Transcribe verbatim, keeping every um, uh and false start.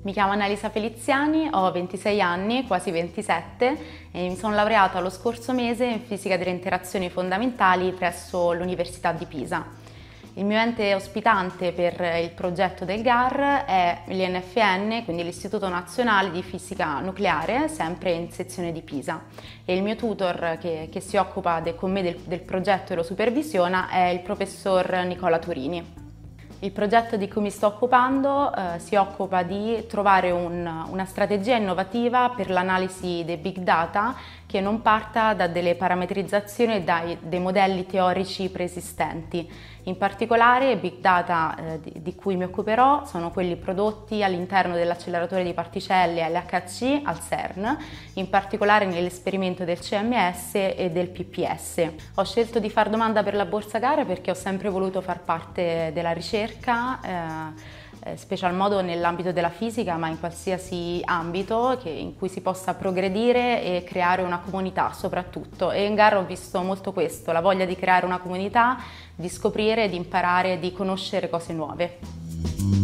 Mi chiamo Annalisa Feliziani, ho ventisei anni, quasi ventisette, e mi sono laureata lo scorso mese in fisica delle interazioni fondamentali presso l'Università di Pisa. Il mio ente ospitante per il progetto del G A R è l'I N F N, quindi l'Istituto Nazionale di Fisica Nucleare, sempre in sezione di Pisa. E il mio tutor che, che si occupa de, con me del, del progetto e lo supervisiona è il professor Nicola Turini. Il progetto di cui mi sto occupando eh, si occupa di trovare un, una strategia innovativa per l'analisi dei big data che non parta da delle parametrizzazioni e dai, dei modelli teorici preesistenti. In particolare i big data eh, di, di cui mi occuperò sono quelli prodotti all'interno dell'acceleratore di particelle L H C al CERN, in particolare nell'esperimento del C M S e del P P S. Ho scelto di far domanda per la borsa gara perché ho sempre voluto far parte della ricerca, eh, special modo nell'ambito della fisica, ma in qualsiasi ambito che, in cui si possa progredire e creare una comunità soprattutto. E in gara ho visto molto questo, la voglia di creare una comunità, di scoprire, di imparare, di conoscere cose nuove.